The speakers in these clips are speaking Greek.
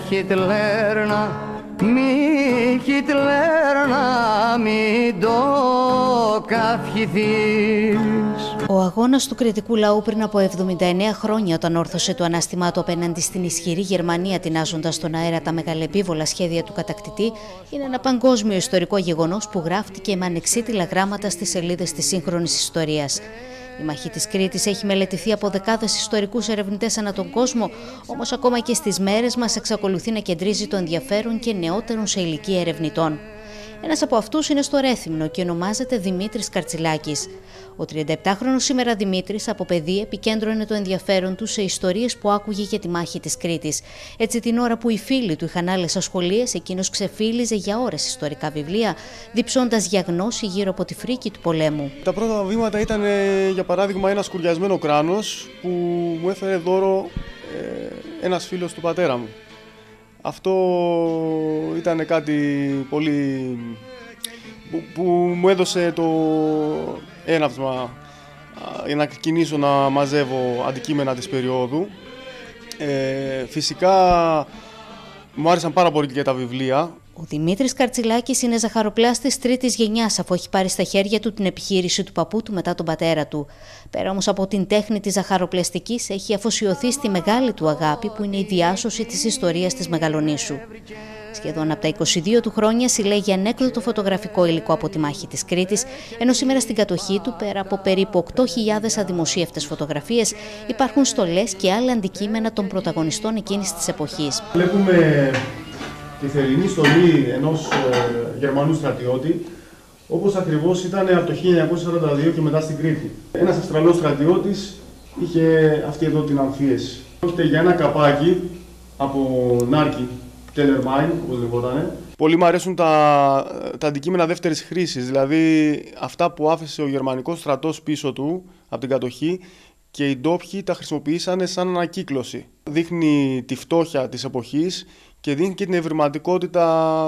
Χιτλέρ να μην το καυχηθείς. Ο αγώνας του κρητικού λαού πριν από 79 χρόνια, όταν όρθωσε το ανάστημά του απέναντι στην ισχυρή Γερμανία, τεινάζοντας στον αέρα τα μεγαλεπίβολα σχέδια του κατακτητή, είναι ένα παγκόσμιο ιστορικό γεγονός που γράφτηκε με ανεξίτηλα γράμματα στις σελίδες της σύγχρονης ιστορίας. Η μάχη της Κρήτης έχει μελετηθεί από δεκάδες ιστορικούς ερευνητές ανά τον κόσμο, όμως ακόμα και στις μέρες μας εξακολουθεί να κεντρίζει το ενδιαφέρον και νεότερων σε ηλικία ερευνητών. Ένας από αυτούς είναι στο Ρέθυμνο και ονομάζεται Δημήτρης Καρτσιλάκης. Ο 37χρονος σήμερα Δημήτρης από παιδί επικέντρωνε το ενδιαφέρον του σε ιστορίες που άκουγε για τη μάχη της Κρήτης. Έτσι, την ώρα που οι φίλοι του είχαν άλλες ασχολίες, εκείνος ξεφύλιζε για ώρες ιστορικά βιβλία, διψώντας για γνώση γύρω από τη φρίκη του πολέμου. Τα πρώτα βήματα ήταν, για παράδειγμα, ένα σκουριασμένο κράνος που μου έφερε δώρο ένας φίλος του πατέρα μου. Αυτό ήταν κάτι πολύ που μου έδωσε το έναυσμα για να ξεκινήσω να μαζεύω αντικείμενα της περίοδου. Φυσικά μου άρεσαν πάρα πολύ και τα βιβλία. Ο Δημήτρης Καρτσιλάκης είναι ζαχαροπλάστης τρίτης γενιάς, αφού έχει πάρει στα χέρια του την επιχείρηση του παππού του μετά τον πατέρα του. Πέρα όμως από την τέχνη της ζαχαροπλαστικής, έχει αφοσιωθεί στη μεγάλη του αγάπη, που είναι η διάσωση της ιστορίας της Μεγαλονήσου. Σχεδόν από τα 22 του χρόνια συλλέγει ανέκδοτο φωτογραφικό υλικό από τη μάχη της Κρήτης, ενώ σήμερα στην κατοχή του, πέρα από περίπου 8.000 αδημοσίευτες φωτογραφίες, υπάρχουν στολές και άλλα αντικείμενα των πρωταγωνιστών εκείνης της εποχής. Βλέπουμε τη θερινή στολή ενός Γερμανού στρατιώτη, όπως ακριβώς ήταν από το 1942 και μετά στην Κρήτη. Ένας Αυστραλός στρατιώτης είχε αυτή εδώ την αμφίεση. Πρόκειται για ένα καπάκι από νάρκη, Tellermine, όπως λεγότανε. Πολύ μου αρέσουν τα αντικείμενα δεύτερης χρήσης, δηλαδή αυτά που άφησε ο γερμανικός στρατός πίσω του από την κατοχή και οι ντόπιοι τα χρησιμοποιήσανε σαν ανακύκλωση. Δείχνει τη φτώχεια της εποχής και δείχνει και την ευρηματικότητα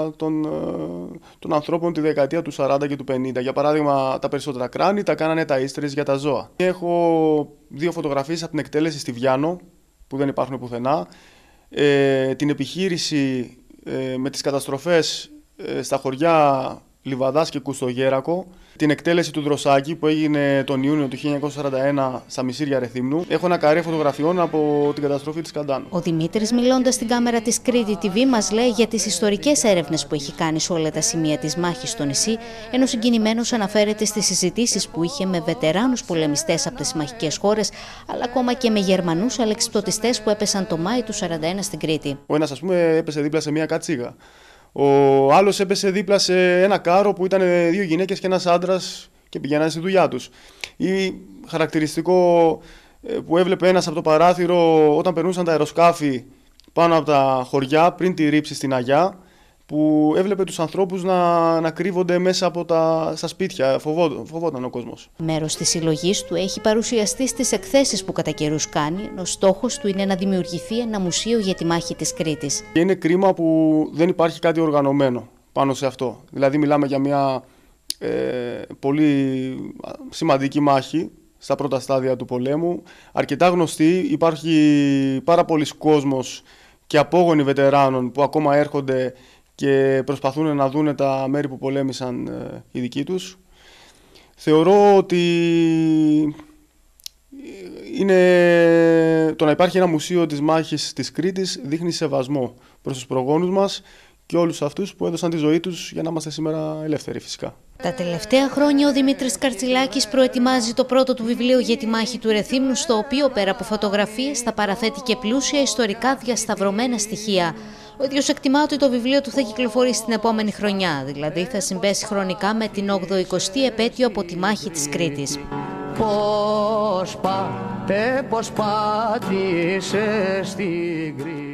των ανθρώπων τη δεκαετία του 40 και του 50. Για παράδειγμα, τα περισσότερα κράνη τα κάνανε ταΐστρες για τα ζώα. Έχω δύο φωτογραφίες από την εκτέλεση στη Βιάνο, που δεν υπάρχουν πουθενά. Την επιχείρηση με τις καταστροφές στα χωριά Λιβαδάς και Κουστογέρακο, την εκτέλεση του Δροσάκη που έγινε τον Ιούνιο του 1941 στα Μισήρια Ρεθύμνου. Έχω ένα καρέ φωτογραφιών από την καταστροφή της Καντάνου. Ο Δημήτρης, μιλώντας στην κάμερα της Κρήτη TV, μας λέει για τις ιστορικές έρευνες που έχει κάνει σε όλα τα σημεία της μάχης στο νησί, ενώ συγκινημένος αναφέρεται στις συζητήσεις που είχε με βετεράνους πολεμιστές από τις μαχικές χώρες, αλλά ακόμα και με Γερμανούς αλεξιπτωτιστές που έπεσαν το Μάη του 1941 στην Κρήτη. Ο ένας, ας πούμε, έπεσε δίπλα σε μια κατσίγα. Ο άλλος έπεσε δίπλα σε ένα κάρο που ήταν δύο γυναίκες και ένας άντρας και πηγαίνανε στη δουλειά τους. Ή χαρακτηριστικό που έβλεπε ένας από το παράθυρο όταν περνούσαν τα αεροσκάφη πάνω από τα χωριά πριν τη ρήψη στην Αγιά, που έβλεπε τους ανθρώπους να κρύβονται μέσα από στα σπίτια. Φοβόταν ο κόσμος. Μέρος της συλλογής του έχει παρουσιαστεί στις εκθέσεις που κατά καιρούς κάνει, ενώ στόχος του είναι να δημιουργηθεί ένα μουσείο για τη μάχη της Κρήτης. Και είναι κρίμα που δεν υπάρχει κάτι οργανωμένο πάνω σε αυτό. Δηλαδή μιλάμε για μια πολύ σημαντική μάχη στα πρώτα στάδια του πολέμου. Αρκετά γνωστή, υπάρχει πάρα πολλοί κόσμος και απόγονοι βετεράνων που ακόμα έρχονται και προσπαθούν να δούνε τα μέρη που πολέμησαν οι δικοί τους. Θεωρώ ότι το να υπάρχει ένα μουσείο της μάχης της Κρήτης δείχνει σεβασμό προς τους προγόνους μας και όλους αυτούς που έδωσαν τη ζωή τους για να είμαστε σήμερα ελεύθεροι φυσικά. Τα τελευταία χρόνια ο Δημήτρης Καρτσιλάκης προετοιμάζει το πρώτο του βιβλίο για τη μάχη του Ρεθύμνου, στο οποίο πέρα από φωτογραφίες θα παραθέτει και πλούσια ιστορικά διασταυρωμένα στοιχεία. Ο ίδιος εκτιμά ότι το βιβλίο του θα κυκλοφορήσει την επόμενη χρονιά, δηλαδή θα συμπέσει χρονικά με την 80η επέτειο από τη μάχη της Κρήτης. Πώς πάτησες στην Κρήτη.